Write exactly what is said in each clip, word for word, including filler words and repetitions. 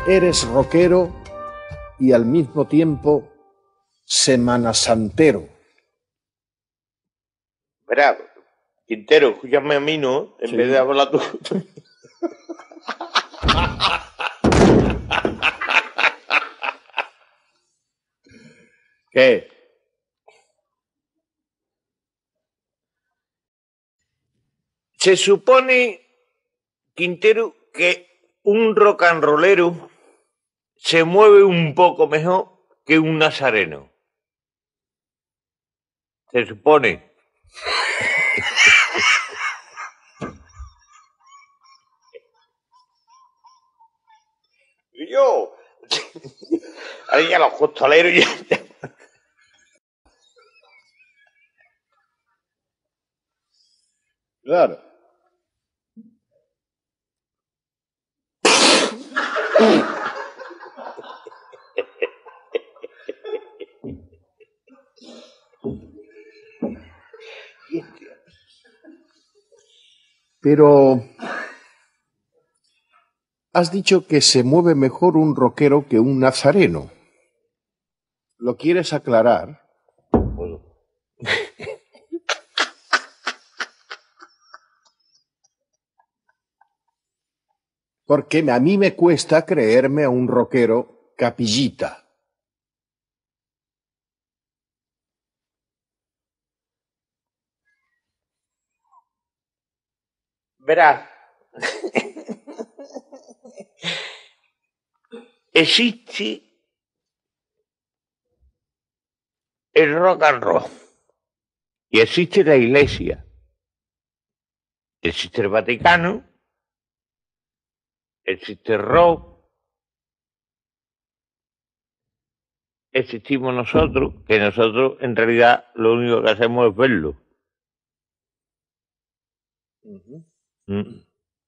Eres rockero y al mismo tiempo semanasantero. Verá, Quintero, escúchame a mí, ¿no? En Sí. vez de hablar tú. ¿Qué? Se supone, Quintero, que un rock and rollero se mueve un poco mejor que un nazareno. Se supone. Y yo, ahora ya los costaleros ya... Claro. Pero has dicho que se mueve mejor un rockero que un nazareno. ¿Lo quieres aclarar? Porque a mí me cuesta creerme a un rockero capillita. Verás, existe el rock and roll y existe la iglesia, existe el Vaticano, existe el rock, existimos nosotros, que nosotros en realidad lo único que hacemos es verlo. Uh-huh. Mm.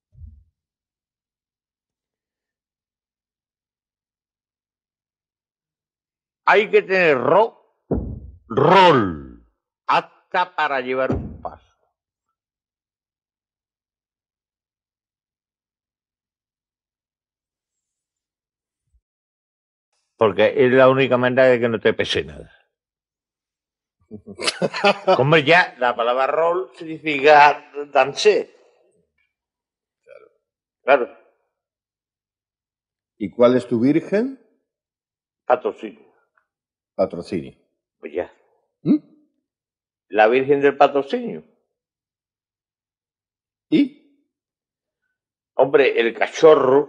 Hay que tener rock, roll, hasta para llevar un paso. Porque es la única manera de que no te pese nada. Como ya la palabra roll significa danse. Claro. Claro. ¿Y cuál es tu virgen? Patrocinio. Patrocinio. Pues ya. ¿Mm? La Virgen del Patrocinio. ¿Y? Hombre, el cachorro.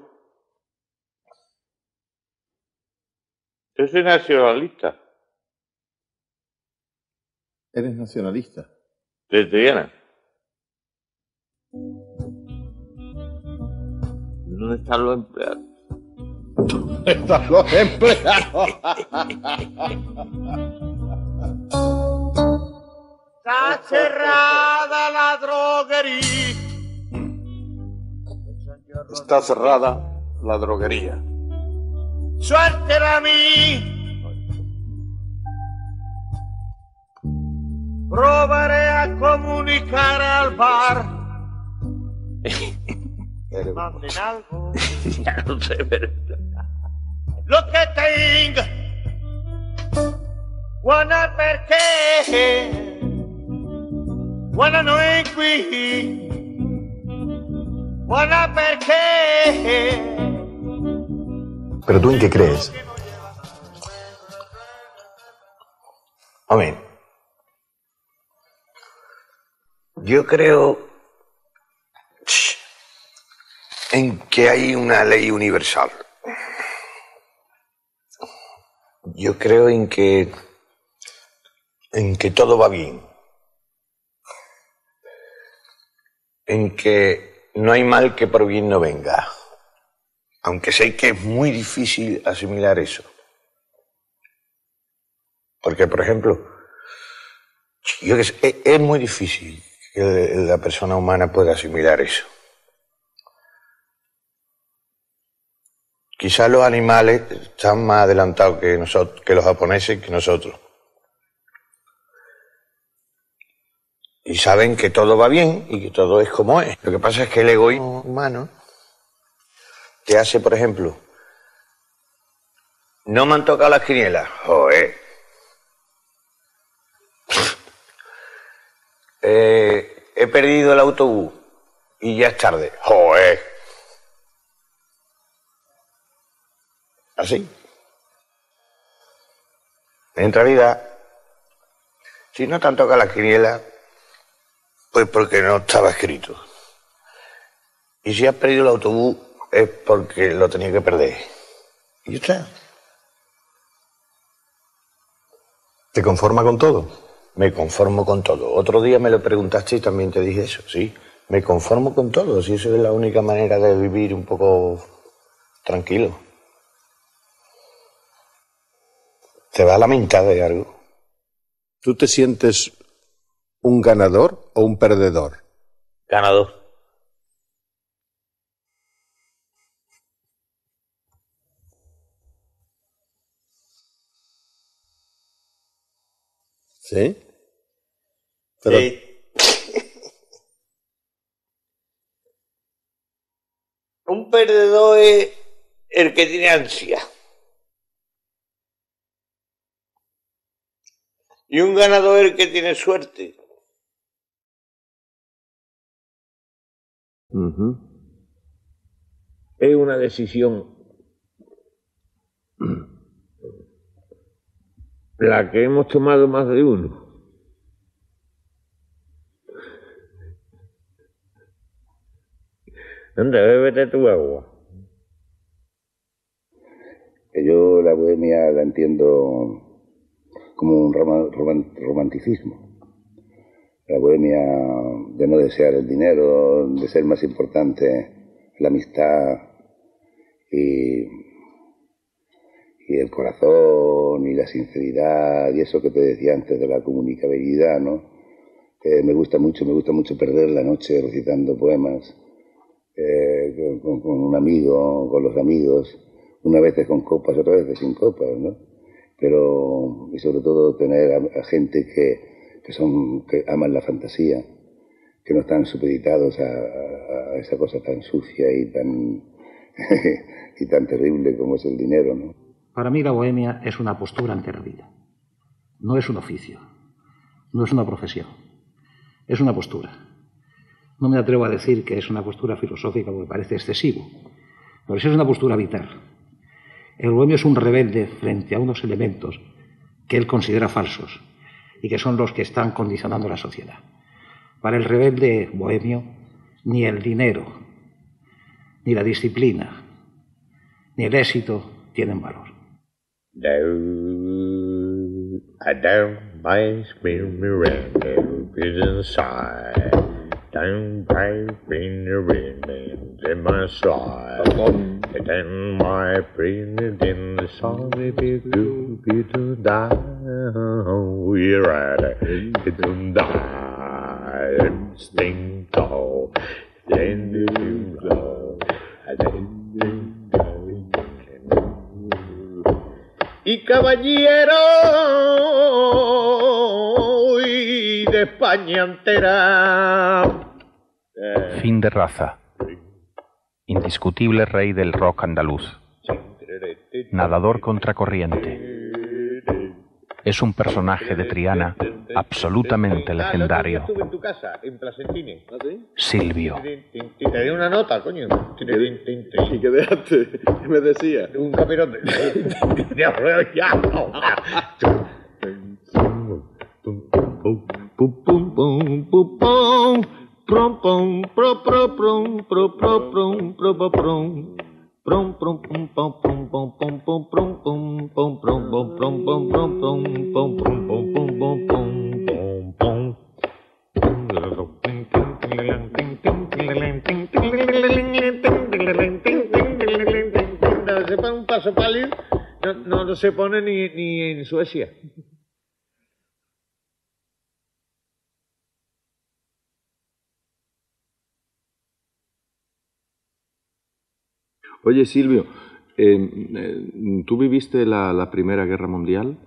Yo soy nacionalista. Eres nacionalista. De Triana. ¿Dónde están los empleados? ¿Dónde están los empleados? Está cerrada la droguería. Está cerrada la droguería. Suerte a mí. Probaré a comunicar al bar. Manden algo. Ya no sé, pero... Lo que tenga. Guana perché. Guana no es qui. Guana perché. ¿Pero tú en qué crees? Hombre, yo creo en que hay una ley universal. Yo creo en que en que todo va bien. En que no hay mal que por bien no venga. Aunque sé que es muy difícil asimilar eso. Porque, por ejemplo, yo que sé, es, es muy difícil que la persona humana pueda asimilar eso. Quizás los animales están más adelantados que nosotros, que los japoneses, que nosotros. Y saben que todo va bien y que todo es como es. Lo que pasa es que el egoísmo humano te hace, por ejemplo, No me han tocado las quinielas. Joder. Eh, he perdido el autobús y ya es tarde. Joder. Así. En realidad, si no te han tocado las quinielas, pues porque no estaba escrito. Y si has perdido el autobús, es porque lo tenía que perder. Y ya está. ¿Te conforma con todo? Me conformo con todo. Otro día me lo preguntaste y también te dije eso, sí. Me conformo con todo, si eso es la única manera de vivir un poco tranquilo. ¿Te va a lamentar de algo? ¿Tú te sientes un ganador o un perdedor? Ganador. ¿Sí? Pero... Sí. Un perdedor es el que tiene ansia. Y un ganador es el que tiene suerte. Uh-huh. Es una decisión la que hemos tomado más de uno. Anda, bébete tu agua. Yo la bohemia la entiendo como un rom rom romanticismo. La bohemia de no desear el dinero, de ser más importante la amistad y, y el corazón y la sinceridad y eso que te decía antes de la comunicabilidad, ¿no? Eh, me gusta mucho, me gusta mucho perder la noche recitando poemas. Eh, con, con un amigo, con los amigos, unas veces con copas, otras veces sin copas, ¿no? Pero, y sobre todo tener a, a gente que, que son, que aman la fantasía, que no están supeditados a, a, a esa cosa tan sucia y tan, y tan terrible como es el dinero, ¿no? Para mí la bohemia es una postura ante la vida. No es un oficio, no es una profesión, es una postura. No me atrevo a decir que es una postura filosófica porque parece excesivo, pero sí es una postura vital. El bohemio es un rebelde frente a unos elementos que él considera falsos y que son los que están condicionando la sociedad. Para el rebelde bohemio, ni el dinero, ni la disciplina, ni el éxito tienen valor. No, I don't mind being around inside. Don't break in the wind in my side. And then my brain in the song if you do you do die. We're right, you don't die and sting tall. Then you go, and then you go. Y caballero y de España entera. Fin de raza. Indiscutible rey del rock andaluz. Nadador contracorriente. Es un personaje de Triana absolutamente legendario. Silvio. Y te di una nota, coño. ¿Y qué dejaste? ¿Qué me decía? Un capirote. Ya. Prom pom pro pro prom pro pro prom pro pro prom prom prom pom pom pom pom pom pom prom pom pom prom pom prom pom prom pom pom pom pom pom pom pom pom. No se pone un paso pálido, no, no se pone ni, ni en Suecia. Oye, Silvio, eh, eh, ¿tú viviste la, la Primera Guerra Mundial?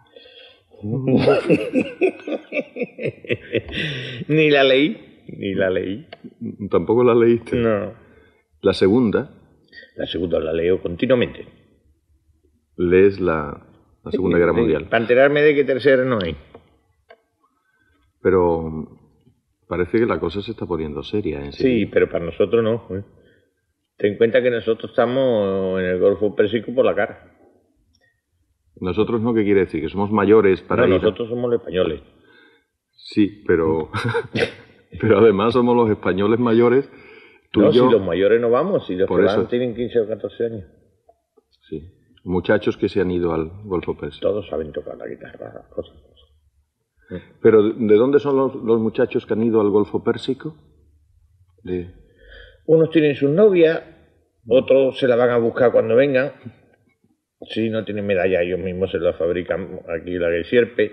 Ni la leí, ni la leí. ¿Tampoco la leíste? No. ¿La Segunda? La Segunda la leo continuamente. lees la, la Segunda Guerra Mundial. Para enterarme de que tercera no hay. Pero parece que la cosa se está poniendo seria. ¿eh? Sí, pero para nosotros no. ¿eh? Ten en cuenta que nosotros estamos en el Golfo Pérsico por la cara. ¿Nosotros no? ¿Qué quiere decir? ¿Que somos mayores para no, ir? Nosotros somos los españoles. Sí, pero, pero además somos los españoles mayores. Tú no, y yo, si los mayores no vamos, si los por que eso, van tienen quince o catorce años. Sí, muchachos que se han ido al Golfo Pérsico. Todos saben tocar la guitarra, las cosas. ¿Pero de dónde son los, los muchachos que han ido al Golfo Pérsico? De... Unos tienen sus novias, otros se la van a buscar cuando vengan. Si no tienen medalla, ellos mismos se la fabrican aquí la del Sierpe.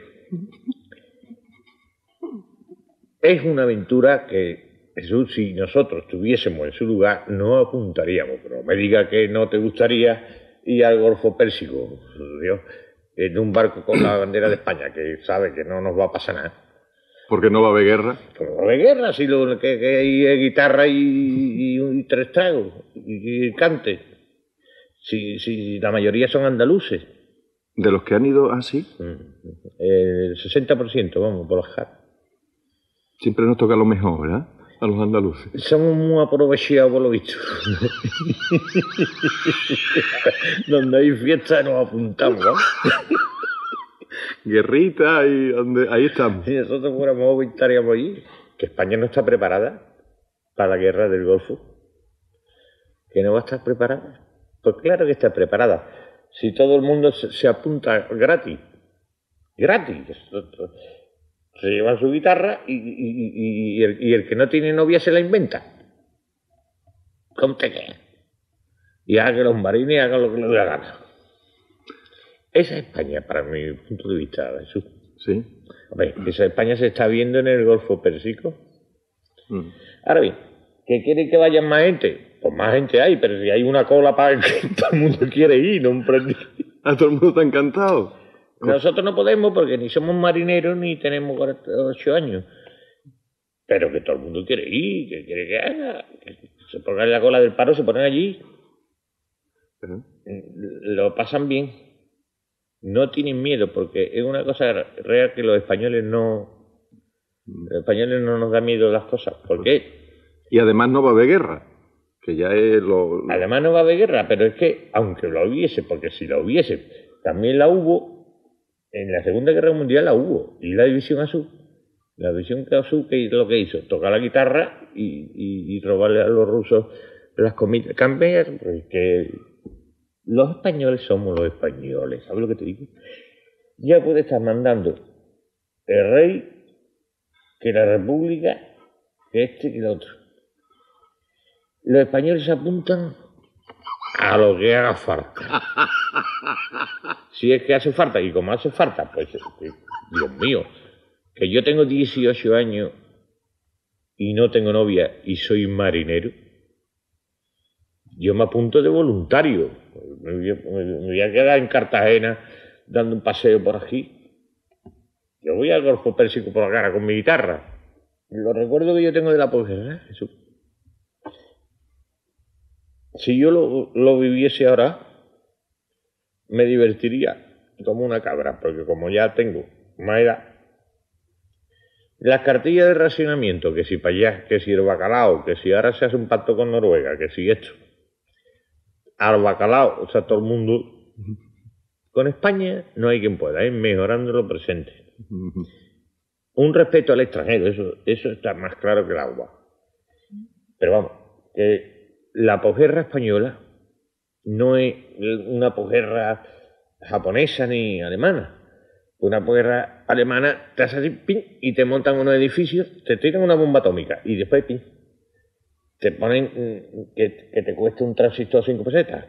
Es una aventura que, Jesús, si nosotros estuviésemos en su lugar, no apuntaríamos. Pero me diga que no te gustaría ir al Golfo Pérsico, Dios, en un barco con la bandera de España, que sabe que no nos va a pasar nada. ¿Porque no va a haber guerra? Porque no va a haber guerra, si lo que, que hay es guitarra y, y, y tres tragos, y, y cante. Si, si la mayoría son andaluces. ¿De los que han ido así? El sesenta por ciento, vamos, por las jar. Siempre nos toca lo mejor, ¿verdad? A los andaluces. Somos muy aprovechados por lo visto. Donde hay fiesta nos apuntamos, ¿no? Guerrita y donde ahí estamos. Si nosotros fuéramos estaríamos allí. Que España no está preparada para la guerra del Golfo. Que no va a estar preparada. Pues claro que está preparada. Si todo el mundo se, se apunta gratis. Gratis. Se llevan su guitarra y, y, y, y, el, y el que no tiene novia se la inventa. ¿Cómo te queda? Y haga que los marines hagan lo que les dé la gana. Esa España, para mi punto de vista, Jesús. Sí. A ver, esa España se está viendo en el Golfo Pérsico. Mm. Ahora bien, ¿qué quieren que vayan más gente? Pues más gente hay, pero si hay una cola para que todo el mundo quiere ir, no emprendí. A todo el mundo está encantado. Nosotros no podemos porque ni somos marineros ni tenemos ocho años. Pero que todo el mundo quiere ir, que quiere que haga. Que se pongan en la cola del paro, se ponen allí. ¿Eh? Lo pasan bien. No tienen miedo porque es una cosa real que los españoles no... Los españoles no nos da miedo las cosas. ¿Por qué? Y además no va a haber guerra. Que ya es lo... Además no va a haber guerra, pero es que, aunque lo hubiese, porque si la hubiese, también la hubo... En la Segunda Guerra Mundial la hubo, y la División Azul. La División Azul, ¿qué es lo que hizo? Tocar la guitarra y, y, y robarle a los rusos las comidas. Cambiar, porque los españoles somos los españoles, ¿sabes lo que te digo? Ya puede estar mandando el rey, que la república, que este y el otro. Los españoles se apuntan a lo que haga falta. Si es que hace falta, y como hace falta, pues, Dios mío, que yo tengo dieciocho años y no tengo novia y soy marinero, yo me apunto de voluntario. Me voy a, me voy a quedar en Cartagena dando un paseo por aquí. Yo voy al Golfo Pérsico por la cara con mi guitarra. Lo recuerdo que yo tengo de la posguerra, Jesús. Si yo lo, lo viviese ahora, me divertiría como una cabra, porque como ya tengo más edad, las cartillas de racionamiento, que si para allá, que si el bacalao, que si ahora se hace un pacto con Noruega, que si esto, al bacalao, o sea, todo el mundo, con España no hay quien pueda, es mejorando lo presente. Un respeto al extranjero, eso, eso está más claro que el agua. Pero vamos, que la posguerra española no es una posguerra japonesa ni alemana. Una posguerra alemana te hace así, pin, y te montan unos edificios, te tiran una bomba atómica y después pin, te ponen que, que te cueste un transistor cinco pesetas.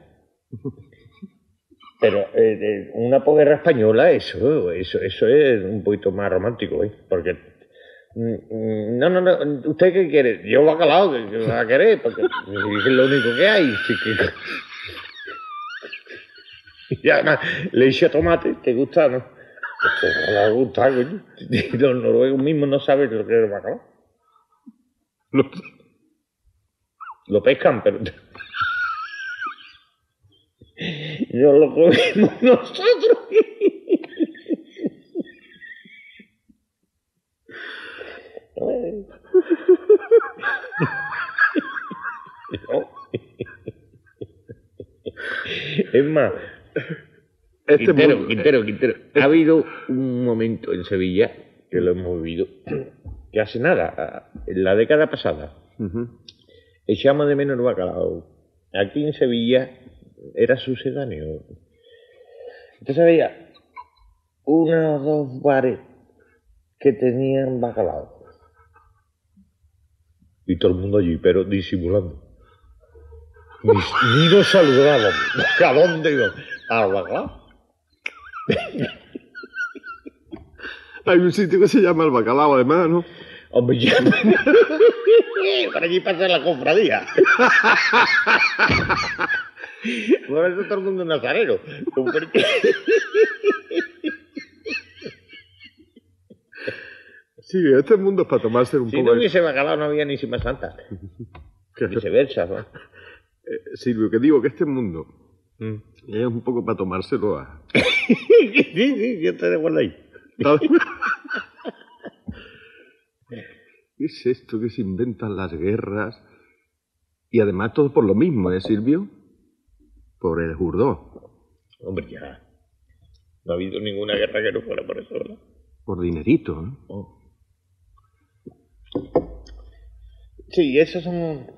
Pero eh, eh, una posguerra española, eso, eso, eso es un poquito más romántico, ¿eh? Porque no, no, no, ¿usted qué quiere? Yo bacalao, que, que va a querer, porque es lo único que hay. Sí, que... Y además, le echo tomate, ¿te gusta, no? Pues no le gusta, coño. Los noruegos mismos no saben lo que es el bacalao. Lo, lo pescan, pero... Nos lo comimos nosotros. No. Es más, Este Quintero, mundo- Quintero, Quintero, ha habido un momento en Sevilla, que lo hemos vivido, que hace nada, en la década pasada, Ujú. echamos de menos el bacalao. Aquí en Sevilla era sucedáneo. Entonces había uno o dos bares que tenían bacalao. Y todo el mundo allí, pero disimulando. Ni, ni nos saludaban. ¿A dónde iban? ¿Al bacalao? Hay un sitio que se llama el Bacalao, además, ¿no? Hombre, ya. Por allí pasa la cofradía. Por eso todo el mundo es nazareno. Porque- Sí, este mundo es para tomarse un Si poco... no de- hubiese bacalao no había ni Semana Santa. Viceversa, ¿no? Eh, Silvio, que digo que este mundo Mm. es un poco para tomárselo a... Sí, sí, yo estoy de acuerdo ahí. ¿Qué es esto que se inventan las guerras? Y además todo por lo mismo, ¿eh, Silvio? Por el Jurdó, Hombre, ya. No ha habido ninguna guerra que no fuera por eso, ¿verdad? por dinerito, ¿eh? Oh. Sí, esos son...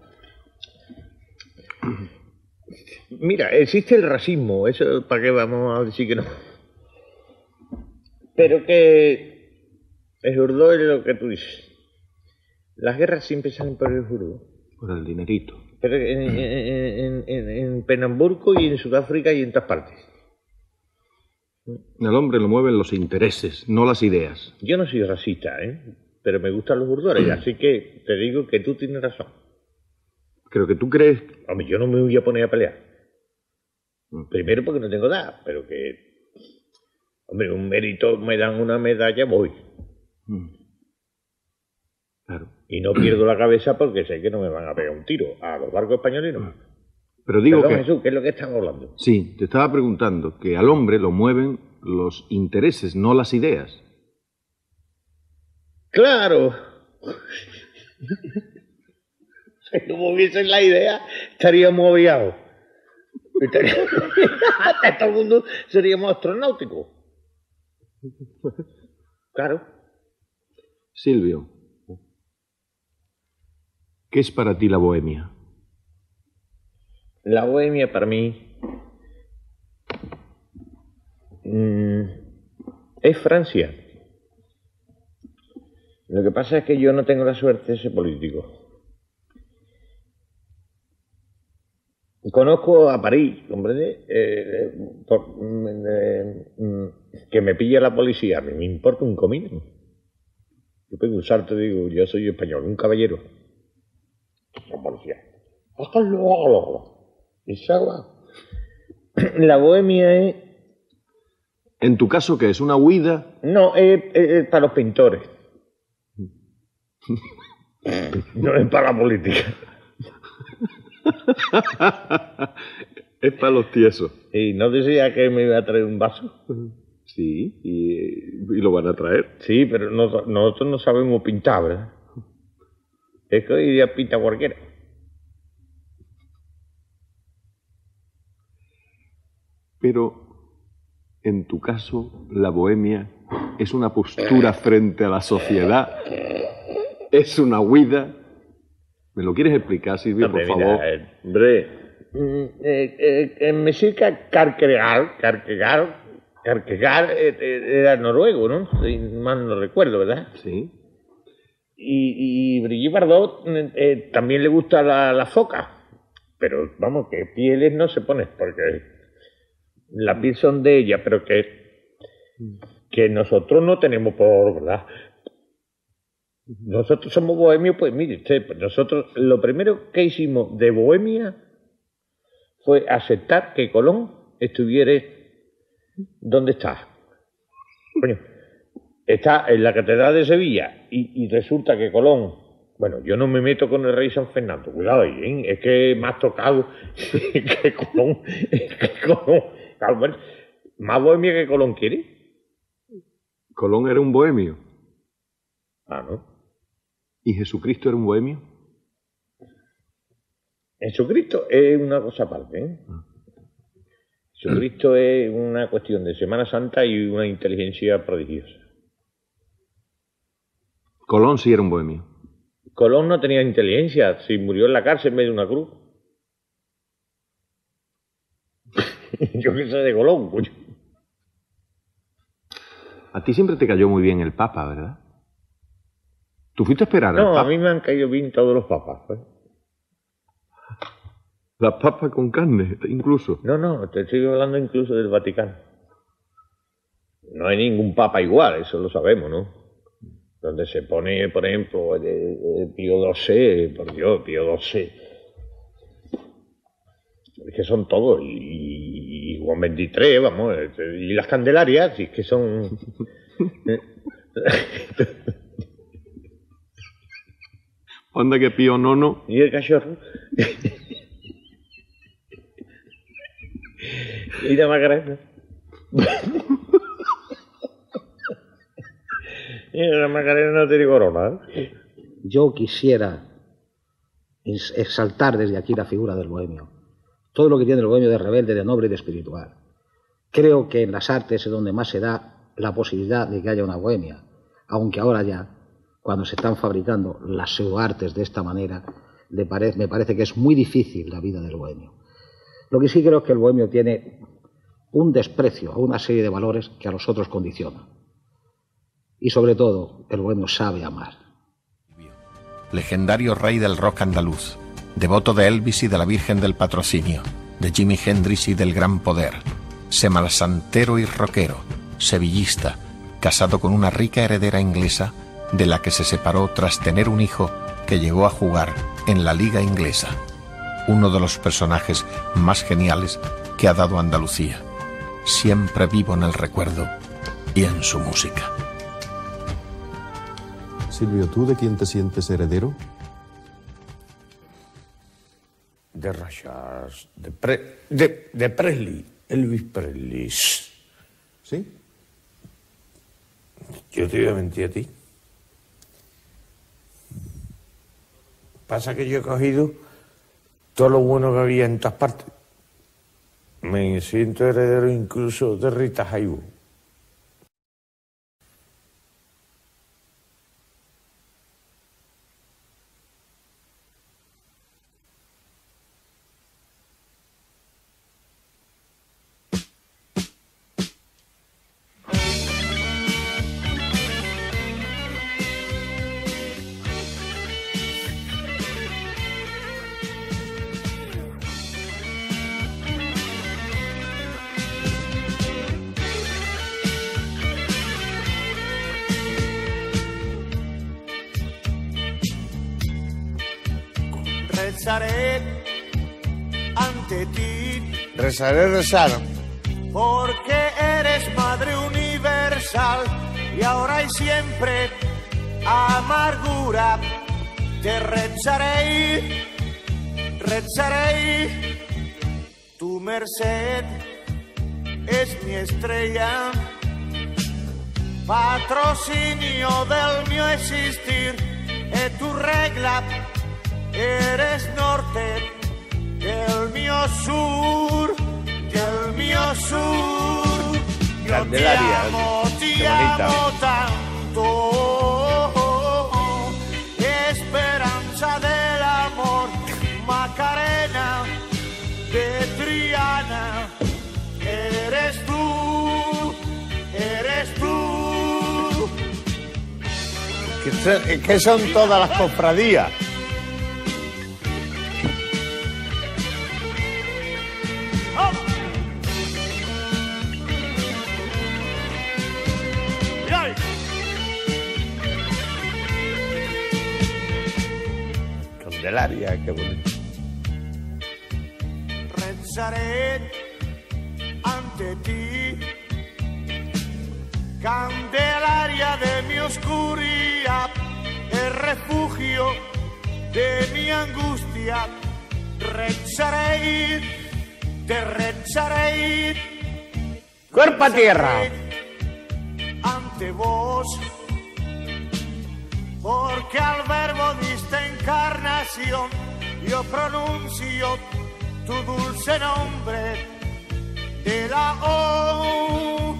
Mira, existe el racismo, eso para qué vamos a decir que no. Pero que el jurdó es lo que tú dices. Las guerras siempre salen por el jurdó. Por el dinerito. Pero en, en, en, en, en Pernambuco y en Sudáfrica y en todas partes. Al hombre lo mueven los intereses, no las ideas. Yo no soy racista, ¿eh? Pero me gustan los jurdores, así que te digo que tú tienes razón. Creo que tú crees... Hombre, yo no me voy a poner a pelear. Mm. Primero porque no tengo edad, pero que... Hombre, un mérito, me dan una medalla, voy. Mm. Claro. Y no pierdo la cabeza porque sé que no me van a pegar un tiro. A los barcos españoles no. Pero digo Perdón, que... Jesús, ¿qué es lo que estamos hablando? Sí, te estaba preguntando que al hombre lo mueven los intereses, no las ideas. ¡Claro! Si no moviesen la idea, estaríamos aviados. Estaríamos... Hasta todo el mundo seríamos astronáuticos. Claro. Silvio, ¿qué es para ti la bohemia? La bohemia para mí mm, es Francia. Lo que pasa es que yo no tengo la suerte de ser político. Conozco a París, ¿comprende? Eh, por- mm, eh, mm, que me pilla la policía, a mí me importa un comino. Yo pego un salto y digo, yo soy español, un caballero. La policía. Y se va. La bohemia es... En tu caso, ¿qué es? ¿Una huida? No, es, es- es para los pintores. No es para la política. Es para los tiesos. Y no decía que me iba a traer un vaso. Sí, y, y lo van a traer. Sí, pero no- nosotros no sabemos pintar, ¿verdad? Es que hoy día pinta cualquiera. Pero, en tu caso, la bohemia es una postura frente a la sociedad. Es una huida. ¿Me lo quieres explicar, Silvio, Hombre, por mira, favor? eh, hombre, mm, eh, eh, eh, me cerca Kierkegaard, Kierkegaard, Kierkegaard eh, eh, era noruego, ¿no? Si mal no recuerdo, ¿verdad? Sí. Y, y Brigitte Bardot eh, eh, también le gusta la, la foca. Pero vamos, que pieles no se pone, porque la piel son de ella, pero que, que nosotros no tenemos por, ¿verdad? Nosotros somos bohemios, pues mire usted, pues nosotros lo primero que hicimos de bohemia fue aceptar que Colón estuviera donde está. Coño, está en la Catedral de Sevilla y, y resulta que Colón, bueno, yo no me meto con el rey San Fernando, cuidado ahí, ¿eh? Es que me has tocado que Colón, que Colón Claro, bueno, ¿más bohemia que Colón quiere? Colón era un bohemio. Ah, ¿no? ¿Y Jesucristo era un bohemio? Jesucristo es una cosa aparte, ¿eh? Ah. Jesucristo es una cuestión de Semana Santa y una inteligencia prodigiosa. Colón sí era un bohemio. Colón no tenía inteligencia, si murió en la cárcel en medio de una cruz. Yo qué sé de Colón, coño. A ti siempre te cayó muy bien el Papa, ¿verdad? ¿Tú fuiste a esperar al No, Papa? a mí me han caído bien todos los papas, ¿eh? Las papas con carne, incluso. No, no, te estoy hablando incluso del Vaticano. No hay ningún papa igual, eso lo sabemos, ¿no? Donde se pone, por ejemplo, el, el Pío doce, por Dios, Pío doce. Es que son todos, y, y Juan veintitrés, vamos, y las Candelarias, y es que son... Anda que Pío nono. Y el cachorro. Y la Macarena. Y la Macarena no tiene corona, ¿eh? Yo quisiera exaltar desde aquí la figura del bohemio. Todo lo que tiene el bohemio de rebelde, de noble y de espiritual. Creo que en las artes es donde más se da la posibilidad de que haya una bohemia. Aunque ahora ya, cuando se están fabricando las pseudoartes de esta manera, me parece, me parece que es muy difícil la vida del bohemio. Lo que sí creo es que el bohemio tiene un desprecio a una serie de valores que a los otros condicionan. Y sobre todo, el bohemio sabe amar. Legendario rey del rock andaluz, devoto de Elvis y de la Virgen del Patrocinio, de Jimi Hendrix y del Gran Poder, semalsantero y rockero, sevillista, casado con una rica heredera inglesa, de la que se separó tras tener un hijo que llegó a jugar en la Liga Inglesa. Uno de los personajes más geniales que ha dado Andalucía, siempre vivo en el recuerdo y en su música. Silvio, ¿tú de quién te sientes heredero? De Rachas, de, Pre, de, de Presley, Elvis Presley. ¿Sí? Yo te iba a mentir a ti. Pasa que yo he cogido todo lo bueno que había en todas partes. Me siento heredero incluso de Rita Hayworth. Rezaré ante ti. Rezaré, rezar. Porque eres Madre Universal y ahora y siempre amargura. Te rezaré, rezaré. Tu merced es mi estrella, patrocinio del mío existir, es tu regla. Eres norte, del mío sur, del mío sur. Yo te amo, te amo tanto. Esperanza del amor, Macarena de Triana. Eres tú, eres tú. ¿Qué, qué son todas las cofradías? Candelaria, qué bonito. Rezaré ante ti, Candelaria de mi oscuridad, el refugio de mi angustia. Rezaré, te rezaré, Cuerpo a tierra. Ante vos, porque al verbo diste encarnación, yo pronuncio tu dulce nombre de la O.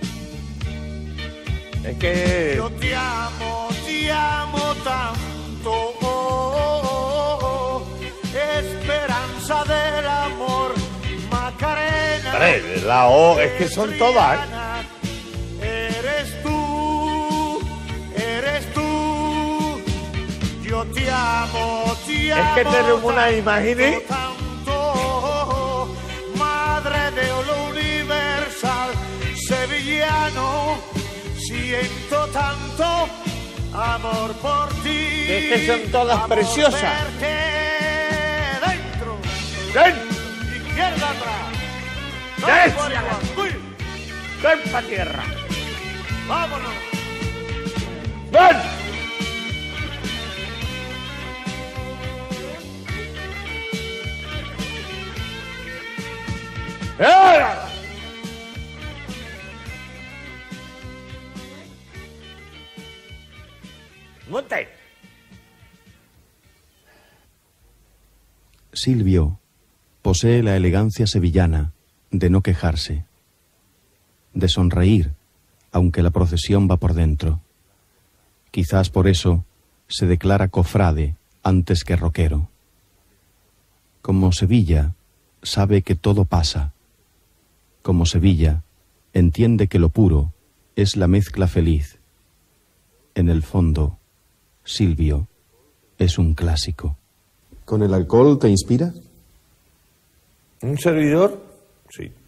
Es que yo te amo, te amo tanto, oh, oh, oh, esperanza del amor, Macarena. Vale, la O, es que son todas. Eres tú, eres tú, yo te amo, te amo. Es que tenemos una imagen. Tanto, madre de lo universal, sevillano, siento tanto amor por ti. Es que son todas preciosas. Dentro, dentro, izquierda atrás. ¡Derecha! ¡Cuerpo a tierra! ¡Vámonos! ¡Ven! ¡Eh! ¡Monte! Silvio posee la elegancia sevillana de no quejarse, de sonreír, aunque la procesión va por dentro. Quizás por eso se declara cofrade antes que roquero. Como Sevilla, sabe que todo pasa. Como Sevilla, entiende que lo puro es la mezcla feliz. En el fondo, Silvio es un clásico. ¿Con el alcohol te inspira? ¿Un servidor? Sí.